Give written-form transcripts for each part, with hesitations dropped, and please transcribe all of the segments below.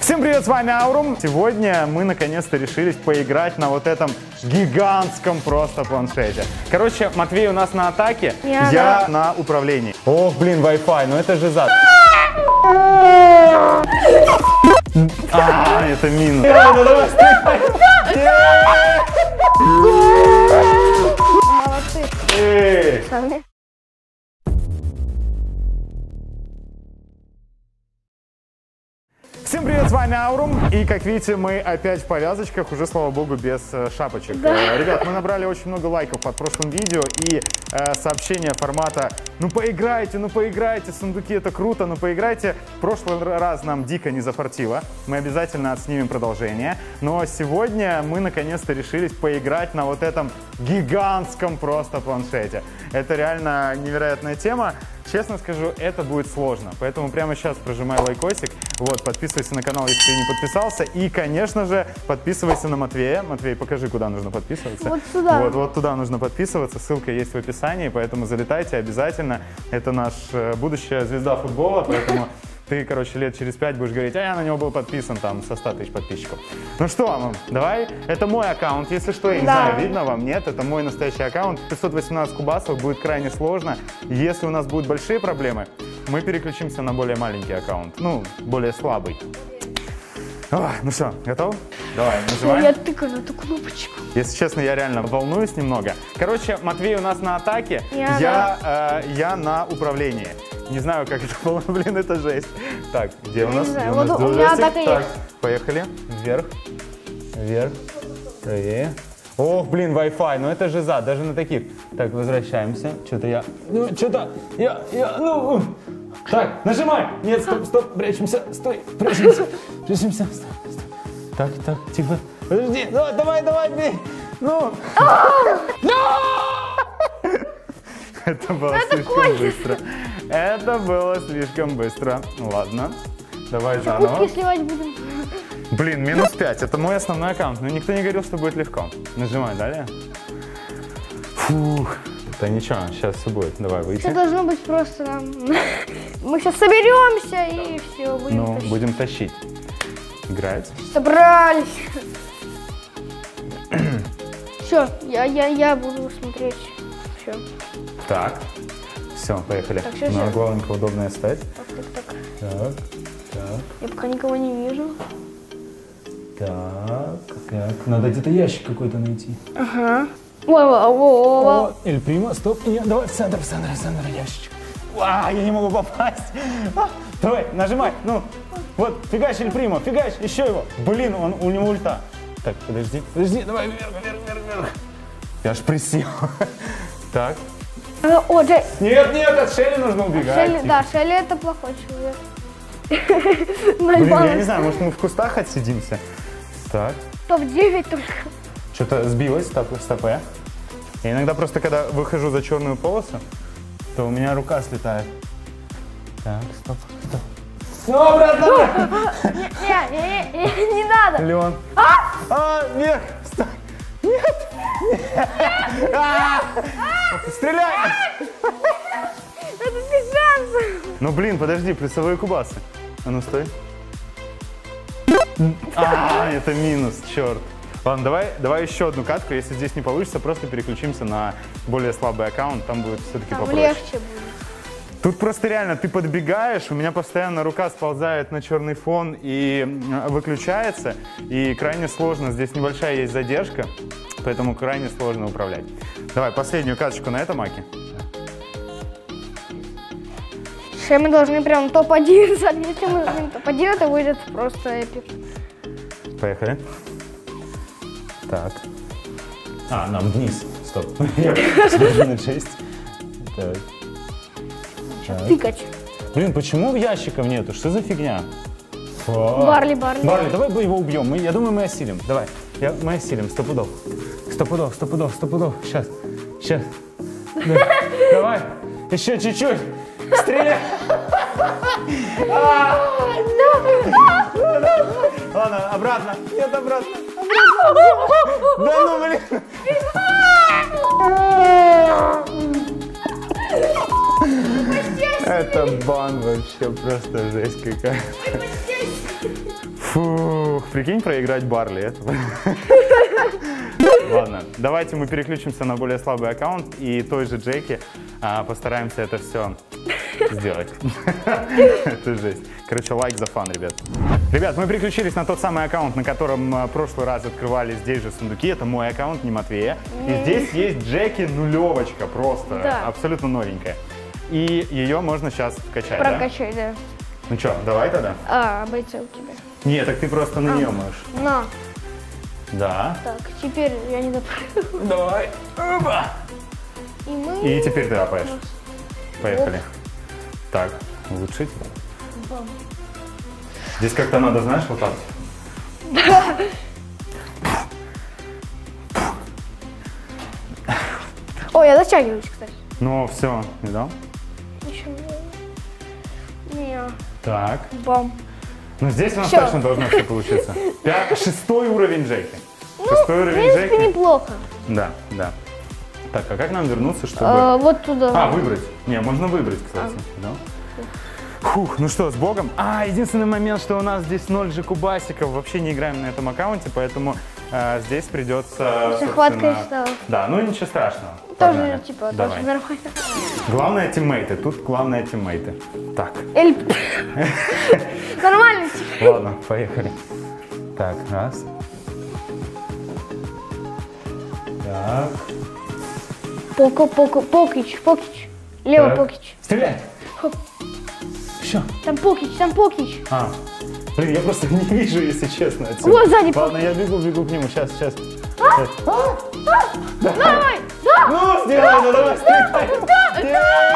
Всем привет, с вами Аурум. Сегодня мы наконец-то решились поиграть на вот этом гигантском просто планшете. Короче, Матвей у нас на атаке, я на управлении. Ох, блин, Wi-Fi, ну это же зад. Это минус. Молодцы. Всем привет, с вами Аурум. И как видите, мы опять в повязочках, уже, слава богу, без шапочек. Да. Ребят, мы набрали очень много лайков под прошлым видео и сообщения формата ну поиграйте, сундуки это круто, ну поиграйте. В прошлый раз нам дико не зафартило, мы обязательно отснимем продолжение. Но сегодня мы наконец-то решились поиграть на вот этом гигантском просто планшете. Это реально невероятная тема. Честно скажу, это будет сложно, поэтому прямо сейчас прожимай лайкосик, вот, подписывайся на канал, если ты не подписался, и, конечно же, подписывайся на Матвея. Матвей, покажи, куда нужно подписываться. Вот сюда. Вот туда нужно подписываться, ссылка есть в описании, поэтому залетайте обязательно. Это наш будущая звезда футбола, поэтому ты, короче, лет через 5 будешь говорить, а я на него был подписан там со 100 тысяч подписчиков. Ну что, давай, это мой аккаунт, если что, я не знаю, видно вам, нет, это мой настоящий аккаунт. 518 кубасов, будет крайне сложно. Если у нас будут большие проблемы, мы переключимся на более маленький аккаунт, ну, более слабый. Ну что, готов? Давай, нажимаем. Я тыкаю на эту кнопочку. Если честно, я реально волнуюсь немного. Короче, Матвей у нас на атаке, я на управлении. Не знаю, как это было, блин, это жесть. Так, где у нас? Вот у меня атака есть. Так, поехали. Вверх, вверх, правее. Ох, блин, Wi-Fi, ну это же зад, даже на таких. Так, возвращаемся. Так, нажимай! Нет, стоп, прячемся, стой, прячемся. Так, тихо. Подожди, давай, бей. Ну. Это было слишком быстро. Это было слишком быстро. Ладно, давай заново. Кубки сливать будем. Блин, минус 5. Это мой основной аккаунт. Но никто не говорил, что будет легко. Нажимай далее. Фух. Да ничего, сейчас все будет. Давай, выйти. Это должно быть просто нам. Мы сейчас соберемся и все, будем тащить. Будем тащить. Играть. Собрались. Все, я буду смотреть. Все. Так. Все, поехали. Так, все. Надо главненько удобное стать. Так. Так. Я пока никого не вижу. Так. Надо где-то ящик какой-то найти. Ага. О, Эль Примо, стоп. Нет, давай в центр ящичек. Я не могу попасть. Давай, нажимай. Ну, вот, фигач Эль Примо, фигач, еще его. Блин, у него ульта. Так, подожди, давай вверх. Я аж присел. Так. Джей. Нет, от Шелли нужно убегать. Шелли это плохой человек. Блин, я не знаю, может мы в кустах отсидимся. Так. Топ-9 только. Что-то сбилось, стопе. Я иногда просто, когда выхожу за черную полосу, то у меня рука слетает. Так, стоп. Ну, обратно! Не надо! Леон. Вверх! Стой! Нет! Стреляй! Это без шансов! Ну, блин, подожди, плюсовые кубасы. А ну, стой. Это минус, черт. Ладно, давай еще одну катку. Если здесь не получится, просто переключимся на более слабый аккаунт. Там будет все-таки попроще. Легче будет. Тут просто реально ты подбегаешь, у меня постоянно рука сползает на черный фон и выключается. И крайне сложно, здесь небольшая есть задержка, поэтому крайне сложно управлять. Давай последнюю каточку на этом аке. Мы должны прям топ-1 залить. Если мы залим топ-1, это выйдет просто эпик. Поехали. Так. Нам вниз. Стоп. Я смотрю на 6. Так. Тыкать. Блин, почему ящиков нету? Что за фигня? Барли. Барли, давай мы его убьем. Я думаю, мы осилим. Давай. Мы осилим. Стопудов. Сейчас. Давай. Еще чуть-чуть. Стреляй. Ладно, обратно. Нет, обратно. Да ну, блин. Это бан вообще просто жесть какая-то. Фух, прикинь, проиграть Барли. Ладно, давайте мы переключимся на более слабый аккаунт и той же Джеки постараемся это все сделать. Это жесть. Короче, лайк за фан, ребят. Ребят, мы переключились на тот самый аккаунт, на котором в прошлый раз открывали здесь же сундуки. Это мой аккаунт, не Матвея. И здесь есть Джеки нулевочка просто, Да. абсолютно новенькая. И ее можно сейчас вкачать, Прокачай, да? Ну что, давай тогда? Бойцы у тебя. Нет, так ты просто на нее можешь. На. Да. Так, теперь я не допрыгну. Давай. Опа. И мы... И теперь ты лапаешь. Поехали. Так, улучшить. Бам. Здесь как-то надо, знаешь, вот так. Ой, я затягиваюсь, кстати. Ну, все, не дал? Еще не. Так. Бам. Ну, здесь у нас Всё. точно должно все получиться. 6-й уровень Джеки. Ну, 6-й в уровень принципе, Джеки. неплохо. Да, да. Так, а как нам вернуться, чтобы... Вот туда. выбрать. Не, можно выбрать, кстати. Да? Фух, ну что, с Богом. Единственный момент, что у нас здесь 0 же кубасиков, вообще не играем на этом аккаунте, поэтому здесь придется... Захваткой собственно, стало. Да, ну ничего страшного. Тоже, Погнали. типа, Давай. тоже нормально. Главное тиммейты, тут главное тиммейты. Так, Нормально, типа. ладно, поехали. Так, раз. Так. Покич. Лево Так. покич. Стрелять! Хоп. Еще. Там покич. Блин, я просто не вижу, если честно, отсюда. Вот сзади. Ладно, я бегу к нему, сейчас. Давай, да. Ну, сделай, ну давай, стреляй.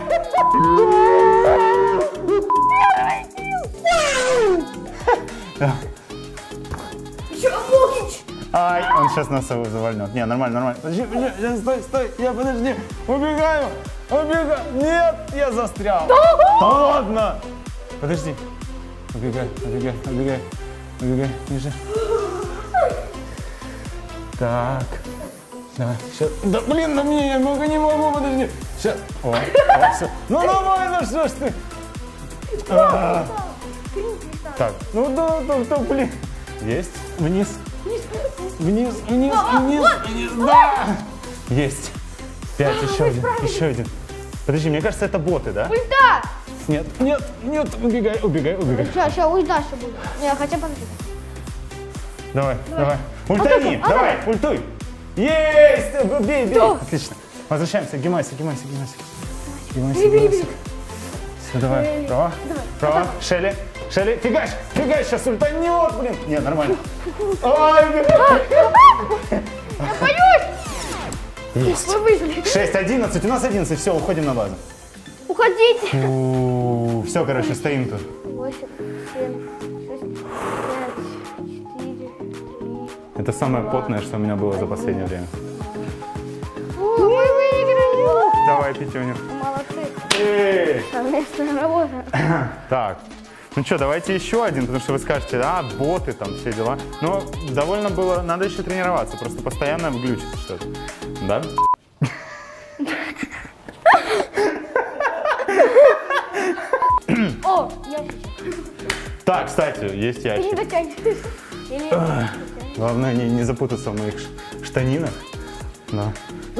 Еще покич. Он сейчас нас завальнет. Не, нормально. Подожди, стой, я подожди. Убегаю. Нет, я застрял. Да ладно. Подожди. Убегай. Ниже. Так. Давай, сейчас. Да блин, я не могу, подожди. Сейчас. О, все. Ну давай, ну что ж ты. Так, ну, блин. Есть. Вниз. Да. Есть. 5, еще один. Подожди, мне кажется, это боты, да? Ульта. Нет, убегай. Сейчас, ульта все будет. Не, хотя подожди. Давай. Ультани, давай, ультуй. Есть! Бей. Отлично. Возвращаемся, гимасик. Все, давай. Право. Шелли, фигачь, сейчас ультанет, блин. Нет, нормально. Ай, Я боюсь. есть. Вы выжили. 6, 11, у нас 11, все, уходим на базу. Уходите. Все, короче, стоим тут. 8, 7, 6, 5, 4, 3. Это самое потное, что у меня было за последнее время. Мы выиграли. Давай, Петюня. Молодцы. Совместная работа. Так, ну что, давайте еще один, потому что вы скажете, боты там, все дела. Но довольно было, надо еще тренироваться, просто постоянно глючит что-то. Да? О, ящичек. Так, кстати, есть Ты не ящик. дотянешь. Или... Главное не запутаться в моих штанинах. Да.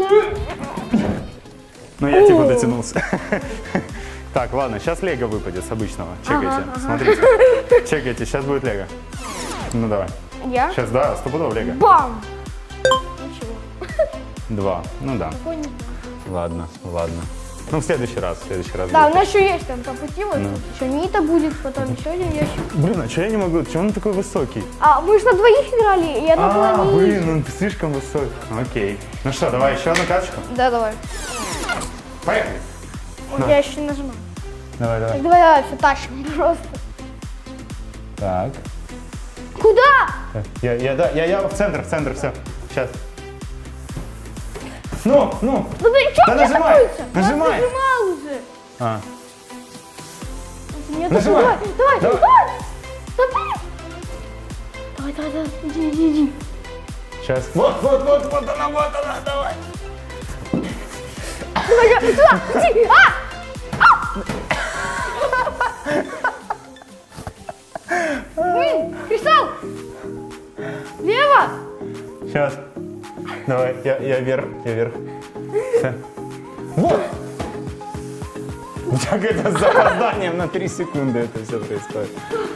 Ну, я типа дотянулся. Так, ладно, сейчас лего выпадет с обычного. Чекайте, смотрите. Чекайте, сейчас будет лего. Ну, давай. Я? Сейчас, да, стопудово лего. Бам! Ничего. 2, ну да. Какой не знаю. Ладно. Ну, в следующий раз Да, будет. у нас еще есть там по пути, вот еще Нита будет, потом еще один ящик. Блин, а что я не могу? Чего он такой высокий? Мы же на двоих играли, и одна была ниже. Блин, он слишком высокий. Окей. Ну что, давай еще одну карточку. Да, давай. Поехали. Я еще не нажимаю. Давай. Так, давай, все тащим просто. Так. Куда? Я в центр, все. Сейчас. Ну. Ну ты что Да мне нажимай, такое-то? нажимай. Я нажимал уже. Мне Нажимай. Давай. Давай. Давай, иди. Сейчас. Вот она, давай. Давай, сюда, иди. написал! Лево! Сейчас. Давай, я вверх. Всё. Вот! Так это с запозданием на 3 секунды это все происходит.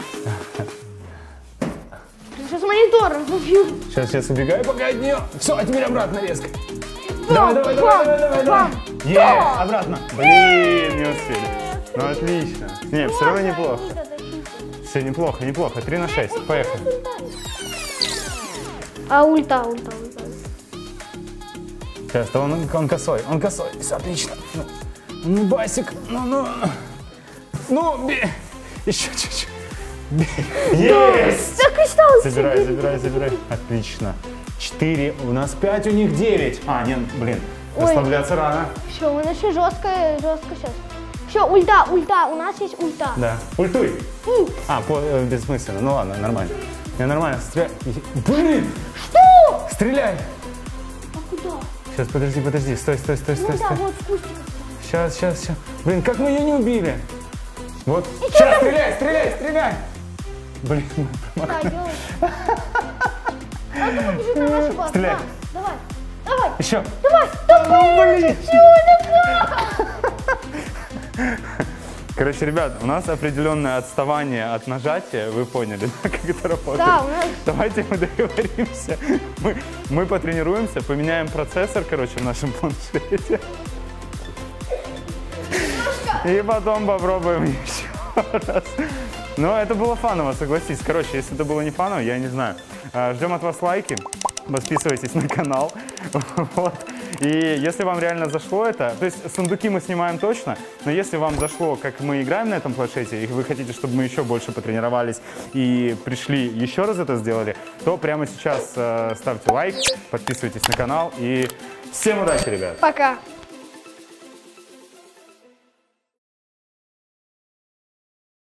Сейчас монитор разобью. Сейчас убегаю пока от нее. Все, а теперь обратно резко. Бам, Давай. бам. Обратно. Блин, не успели. Ну отлично. Не, все равно неплохо. Все неплохо. 3-6. Поехали. А ульта. Сейчас, да он косой. Все отлично. Ну, басик. Ну, еще чуть-чуть. Есть! Так и стало. Забирай. Отлично. 4, у нас 5, у них 9. А, нет, блин, Ой. расслабляться рано. Все, у нас еще жестко сейчас. Все, ульта, у нас есть ульта. Да. Ультуй. Бессмысленно. Ну ладно, нормально. Нормально. Стреляй. Блин! Что? Стреляй! А куда? Сейчас, подожди. Стой. Ну да, вот спустик. Сейчас. Блин, как мы ее не убили? Вот. Сейчас, стреляй! Блин, Да, делай. А ты побежи на нашу базу. Стреляй. Давай. Еще. Давай. Блин. Чего? Короче, ребят, у нас определенное отставание от нажатия, вы поняли, да, как это работает? Да, у нас... Давайте мы договоримся, мы потренируемся, поменяем процессор, короче, в нашем планшете. И потом попробуем еще раз. Но это было фаново, согласись. Короче, если это было не фаново, я не знаю. Ждем от вас лайки, подписывайтесь на канал. Вот. И если вам реально зашло это, то есть сундуки мы снимаем точно, но если вам зашло, как мы играем на этом планшете, и вы хотите, чтобы мы еще больше потренировались и пришли еще раз это сделали, то прямо сейчас ставьте лайк, подписывайтесь на канал и всем удачи, ребят! Пока.